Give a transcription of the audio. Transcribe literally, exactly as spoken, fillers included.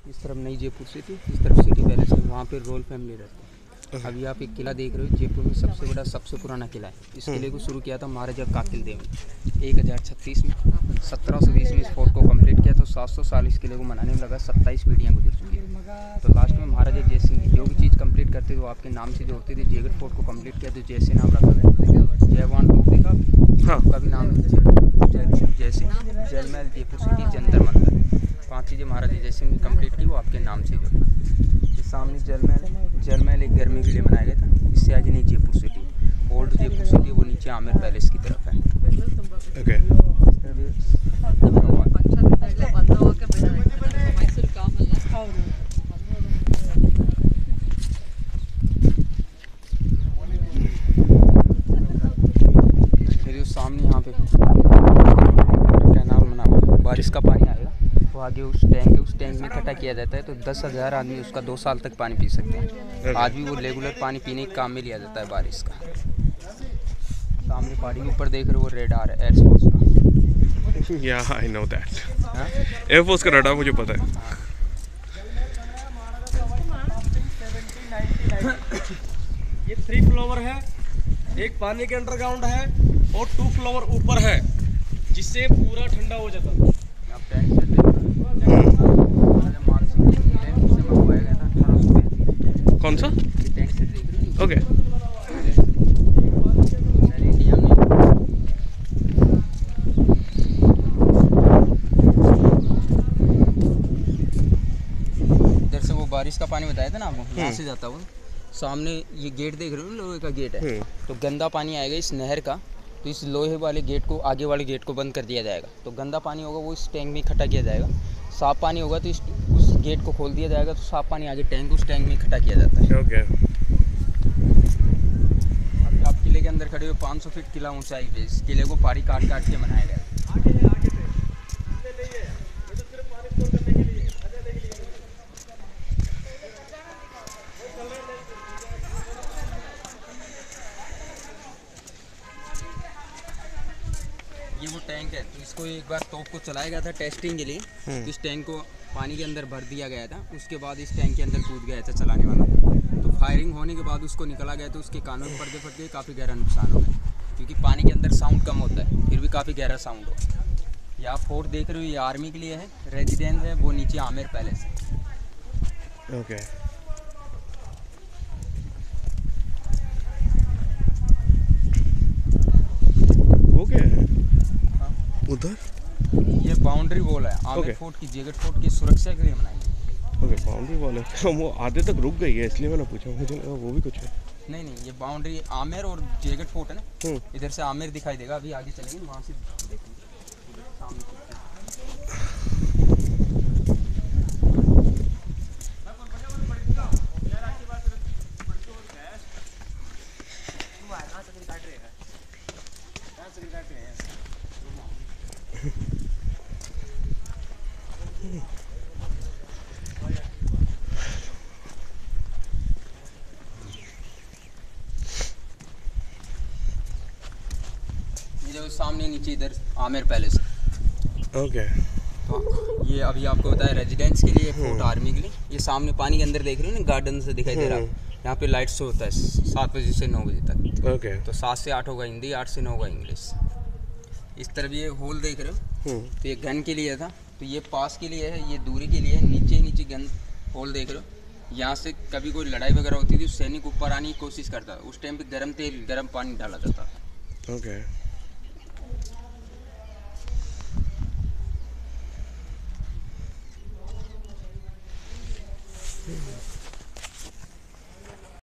इस तरफ नई जयपुर सिटी, इस तरफ सिटी पैलेस है, वहाँ पे रॉयल फैमिली रहती है। अभी आप एक किला देख रहे हो, जयपुर में सबसे बड़ा सबसे पुराना किला है। इस किले को शुरू किया था महाराजा कातिल देव ने एक हज़ार छत्तीस में। सत्रह सौ बीस में इस फोर्ट को कंप्लीट किया तो सात सौ साल इस किले को मनाने में लगा, सत्ताईस पीढ़ियाँ गुजर चुकी है। तो लास्ट में महाराजा जयसिंह जो भी चीज़ कंप्लीट करते थे वो आपके नाम से जोड़ते थे। जयगढ़ फोर्ट को कंप्लीट किया तो जयसे नाम रखा गया। जयवान टोप देखा, हाँ का भी नाम है जयसिंह। जलमहल, जयपुर सिटी, जंतर मंदिर, पाँच चीज़ें महाराजा जयसिंह ने कंप्लीट की वो आपके नाम से जोड़ी। सामने जलमहल है। जलमहल एक गर्मी के लिए बनाया गया था। इससे आगे नहीं Jaipur city, old Jaipur city, वो नीचे आमेर पैलेस की तरफ है। ओके। फिर सामने यहाँ पे कैनाल बना हुआ है, बारिश का पानी आएगा तो आगे उस टैंक है, उस टैंक में इकट्ठा किया जाता है तो दस हज़ार आदमी उसका दो साल तक पानी पी सकते हैं। आज भी वो रेगुलर पानी पीने के काम में लिया जाता है बारिश का। सामने पहाड़ी के ऊपर देख रहे हो रेडार है एयरफोर्स का। या आई नो दैट, एयरफोर्स का रेडार मुझे पता है। ये थ्री फ्लोवर है, एक पानी के अंडरग्राउंड है और टू फ्लोवर ऊपर है, जिससे पूरा ठंडा हो जाता है। कौन सा? ओके। इधर से वो बारिश का पानी बताया था ना आपको, यहाँ से जाता वो सामने ये गेट देख रहे हो, लोहे का गेट है। तो गंदा पानी आएगा इस नहर का, तो इस लोहे वाले गेट को, आगे वाले गेट को बंद कर दिया जाएगा। तो गंदा पानी होगा वो इस टैंक में इकट्ठा किया जाएगा। साफ पानी होगा तो इस उस गेट को खोल दिया जाएगा, तो साफ पानी आगे टैंक उस टैंक में इकट्ठा किया जाता है। ओके। अभी आप किले के अंदर खड़े हो, पाँच सौ फीट किला ऊंचाई पे इस किले को पहाड़ी काट काट के बनाया गया है। ये वो टैंक है, तो इसको एक बार तोप को चलाया गया था टेस्टिंग के लिए। तो इस टैंक को पानी के अंदर भर दिया गया था, उसके बाद इस टैंक के अंदर कूद गया था चलाने वाला। तो फायरिंग होने के बाद उसको निकला गया तो उसके कानों में पड़ते पड़ते काफ़ी गहरा नुकसान हो गया, क्योंकि पानी के अंदर साउंड कम होता है, फिर भी काफ़ी गहरा साउंड हो। ये आप फोर्ट देख रहे हो, ये आर्मी के लिए है, रेजिडेंस है, वो नीचे आमेर पैलेस है। ओके। वो क्या है उधर? ये बाउंड्री वॉल है आमेर okay. फोर्ट की, जयगढ़ फोर्ट की सुरक्षा के लिए बनाई है। ओके, बाउंड्री वॉल है। वो आधे तक रुक गई है इसलिए मैंने पूछा, मुझे लगा वो भी कुछ है। नहीं नहीं, ये बाउंड्री आमेर और जयगढ़ फोर्ट है ना, इधर से आमेर दिखाई देगा। अभी आगे चलेंगे वहाँ से देखेंगे सामने। जो सामने नीचे इधर आमेर पैलेस है। ओके। तो ये अभी आपको बताया रेजिडेंस के लिए, फोर्ट आर्मी के लिए। ये सामने पानी के अंदर देख रहे हो ना, गार्डन से दिखाई दे रहा है। यहाँ पे लाइट शो होता है सात बजे से नौ बजे तक। ओके। तो सात से आठ होगा हिंदी, आठ से नौ होगा इंग्लिश। इस तरफ ये होल देख रहे हो, तो ये गन के लिए था, तो ये पास के लिए है, ये दूरी के लिए है। नीचे नीचे गन होल देख रहे हो, यहाँ से कभी कोई लड़ाई वगैरह होती थी, सैनिक ऊपर आने की कोशिश करता था। उस टाइम पे गर्म तेल, गर्म पानी डाला जाता था। ओके।